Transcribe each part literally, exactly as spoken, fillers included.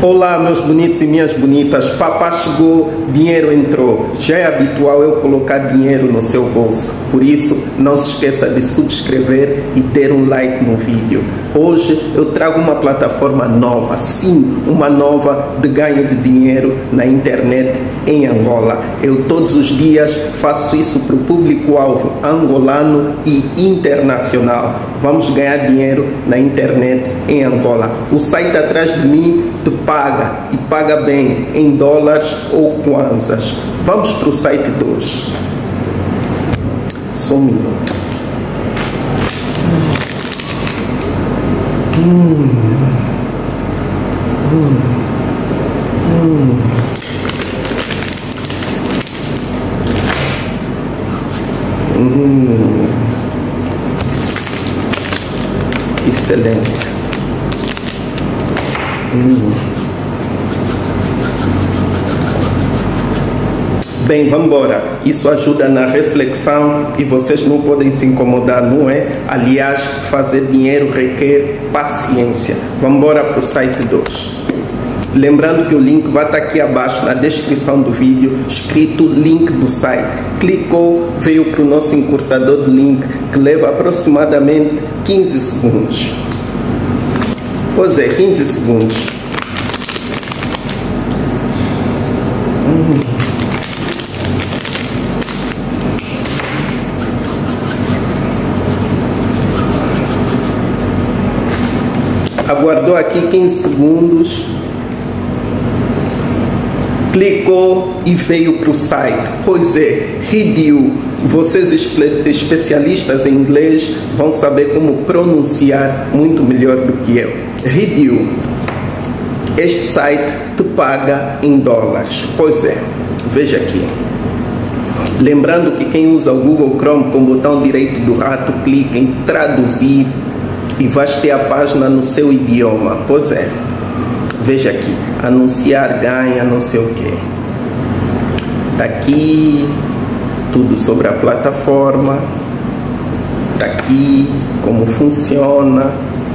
Olá, meus bonitos e minhas bonitas, papá chegou, dinheiro entrou. Já é habitual eu colocar dinheiro no seu bolso, por isso não se esqueça de subscrever e ter um like no vídeo. Hoje eu trago uma plataforma nova, sim, uma nova de ganho de dinheiro na internet em Angola. Eu todos os dias faço isso para o público-alvo angolano e internacional. Vamos ganhar dinheiro na internet em Angola. O site atrás de mim te paga e paga bem em dólares ou kwanzas. Vamos para o site de hoje. Só um minuto. Hum. Hum. Hum. Hum. Excelente. Hum. Bem, vamos embora. Isso ajuda na reflexão e vocês não podem se incomodar, não é? Aliás, fazer dinheiro requer paciência. Vamos embora para o site de hoje. Lembrando que o link vai estar aqui abaixo na descrição do vídeo, escrito link do site. Clicou, veio para o nosso encurtador de link, que leva aproximadamente quinze segundos. Pois é, quinze segundos. Hum. Aguardou aqui quinze segundos, clicou e veio para o site. Pois é, Ridiu. Vocês espe especialistas em inglês vão saber como pronunciar muito melhor do que eu. Ridiu. Este site te paga em dólares. Pois é, veja aqui. Lembrando que quem usa o Google Chrome com o botão direito do rato, clica em traduzir e vais ter a página no seu idioma. Pois é, veja aqui, anunciar ganha não sei o que. Está aqui tudo sobre a plataforma, está aqui como funciona.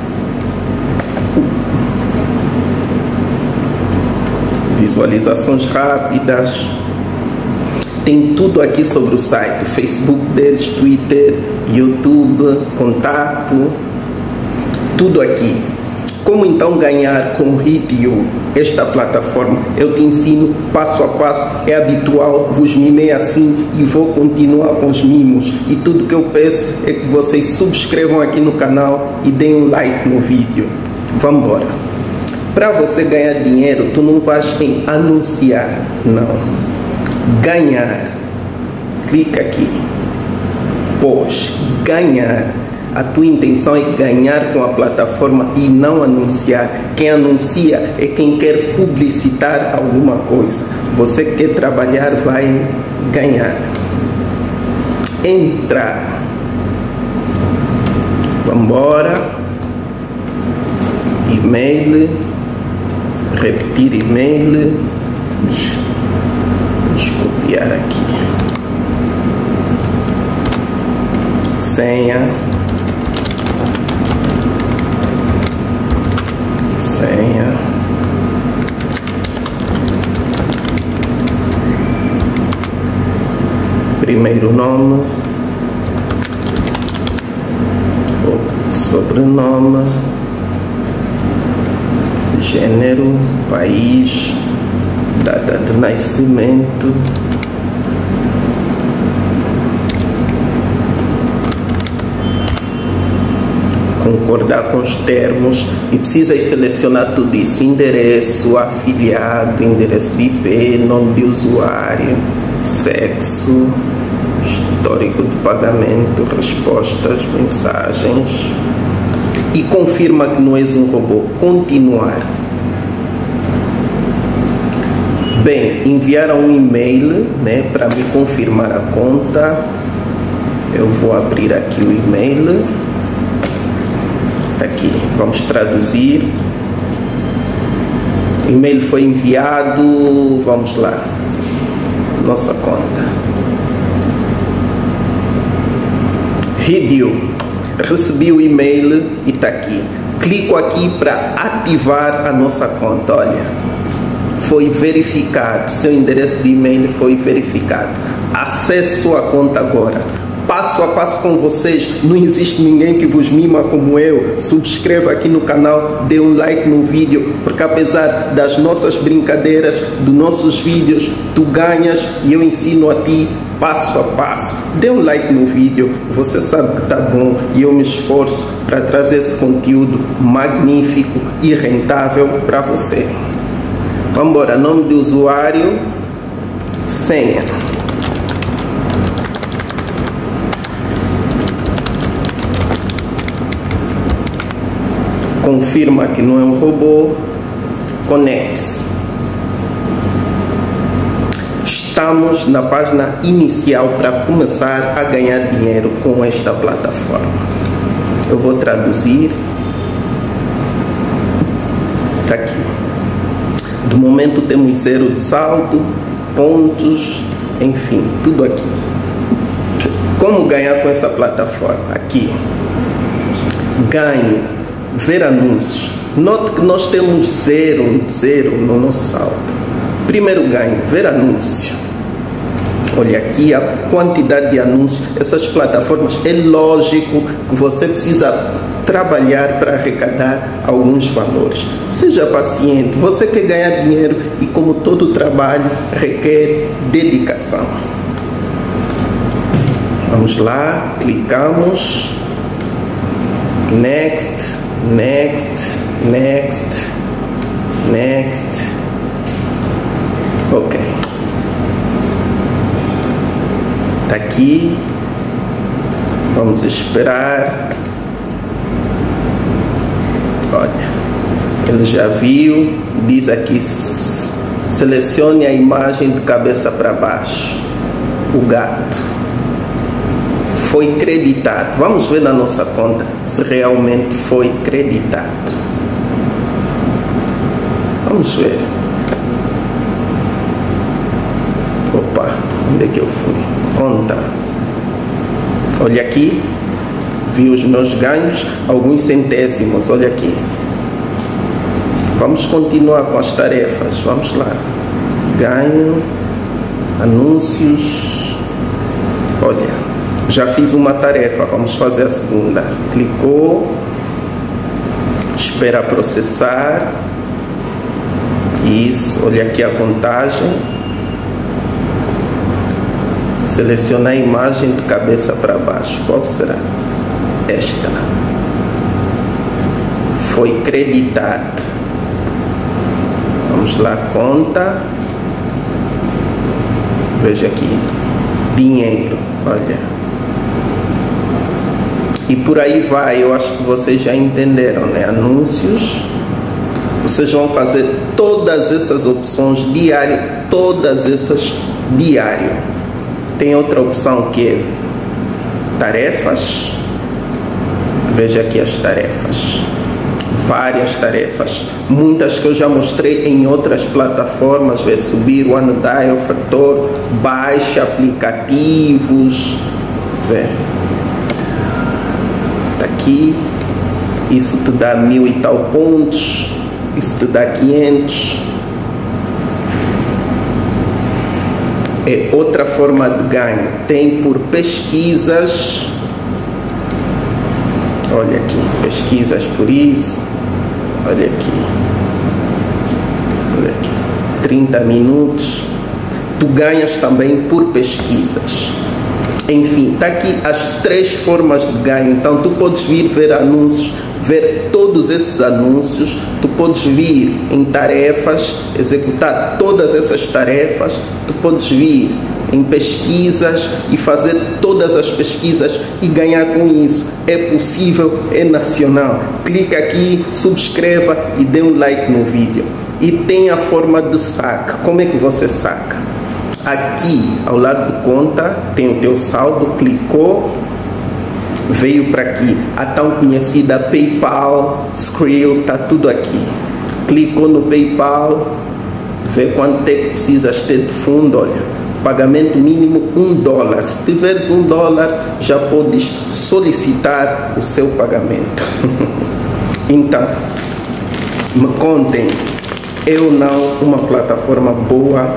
Visualizações rápidas. Tem tudo aqui sobre o site, Facebook deles, Twitter, YouTube, contato. Tudo aqui. Como então ganhar com Ridiu, esta plataforma? Eu te ensino passo a passo, é habitual, vos mimei assim e vou continuar com os mimos. E tudo que eu peço é que vocês subscrevam aqui no canal e deem um like no vídeo. Vamos embora. Para você ganhar dinheiro, tu não vais em anunciar, não. Ganhar. Clica aqui. Pois, ganhar. A tua intenção é ganhar com a plataforma e não anunciar. Quem anuncia é quem quer publicitar alguma coisa. Você que quer trabalhar vai ganhar. Entrar. Vamos embora. E-mail. Repetir e-mail. Vamos copiar aqui. Senha. Senha. Primeiro nome. Sobrenome. Gênero. País. Data de nascimento. Concordar com os termos e precisas selecionar tudo isso: endereço, afiliado, endereço de I P, nome de usuário, sexo, histórico de pagamento, respostas, mensagens, e confirma que não és um robô. Continuar. Bem, enviaram um e-mail, né, para me confirmar a conta. Eu vou abrir aqui o e-mail. Aqui, vamos traduzir. O e-mail foi enviado. Vamos lá. Nossa conta. Ridiu. Recebi o e-mail e está aqui. Clico aqui para ativar a nossa conta. Olha, foi verificado, seu endereço de e-mail foi verificado. Acesse sua conta agora. Passo a passo com vocês, não existe ninguém que vos mima como eu. Subscreva aqui no canal, dê um like no vídeo, porque apesar das nossas brincadeiras, dos nossos vídeos, tu ganhas e eu ensino a ti passo a passo. Dê um like no vídeo, você sabe que está bom e eu me esforço para trazer esse conteúdo magnífico e rentável para você. Vamos embora, nome do usuário, senha. Confirma que não é um robô, conecte-se. Estamos na página inicial para começar a ganhar dinheiro com esta plataforma. Eu vou traduzir. Está aqui. De momento temos zero de saldo, pontos, enfim, tudo aqui. Como ganhar com essa plataforma? Aqui. Ganhe. Ver anúncios. Note que nós temos zero, zero no nosso saldo. Primeiro ganho, ver anúncio. Olha aqui a quantidade de anúncios. Essas plataformas, é lógico que você precisa trabalhar para arrecadar alguns valores. Seja paciente, você quer ganhar dinheiro e como todo trabalho requer dedicação. Vamos lá, clicamos. Next. Next, next, next. Ok. Tá aqui. Vamos esperar. Olha, ele já viu. Diz aqui: selecione a imagem de cabeça para baixo. O gato. Foi creditado. Vamos ver na nossa conta se realmente foi creditado. Vamos ver. Opa, onde é que eu fui? Conta. Olha aqui. Vi os meus ganhos, alguns centésimos. Olha aqui. Vamos continuar com as tarefas. Vamos lá. Ganho. Anúncios. Olha. Já fiz uma tarefa, vamos fazer a segunda. Clicou, espera processar. Isso, olha aqui a contagem. Seleciona a imagem de cabeça para baixo. Qual será? Esta. Foi creditado. Vamos lá, conta. Veja aqui. Dinheiro, olha. E por aí vai, eu acho que vocês já entenderam, né? Anúncios. Vocês vão fazer todas essas opções diário, todas essas diário. Tem outra opção que é tarefas. Veja aqui as tarefas. Várias tarefas. Muitas que eu já mostrei em outras plataformas. Vê subir o OneDial, Factor, baixa aplicativos. Vê. Aqui, isso te dá mil e tal pontos, isso te dá quinhentos. É outra forma de ganho. Tem por pesquisas. Olha aqui, pesquisas por isso. Olha aqui. Olha aqui. trinta minutos. Tu ganhas também por pesquisas. Enfim, está aqui as três formas de ganho. Então, tu podes vir ver anúncios, ver todos esses anúncios. Tu podes vir em tarefas, executar todas essas tarefas. Tu podes vir em pesquisas e fazer todas as pesquisas e ganhar com isso. É possível, é nacional. Clica aqui, subscreva e dê um like no vídeo. E tem a forma de saque. Como é que você saca? Aqui, ao lado de conta, tem o teu saldo, clicou, veio para aqui. A tão conhecida PayPal, Skrill, está tudo aqui. Clicou no PayPal, vê quanto é que precisas ter de fundo, olha. Pagamento mínimo um dólar. Se tiveres um dólar, já podes solicitar o seu pagamento. Então, me contem, é ou não uma plataforma boa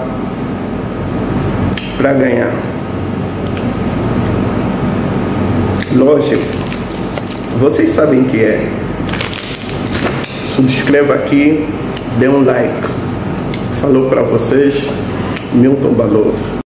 para ganhar? Lógico, vocês sabem que é. Subscreva aqui, dê um like. Falou para vocês, Milton Balov.